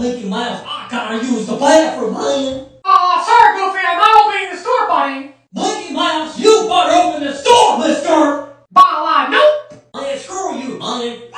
Mickey Mouse, I gotta use the bathroom, man. Sorry, Goofy, I'll be in the store, buddy. Mickey Mouse, you better open the store, mister. Nope. Man, screw you, man.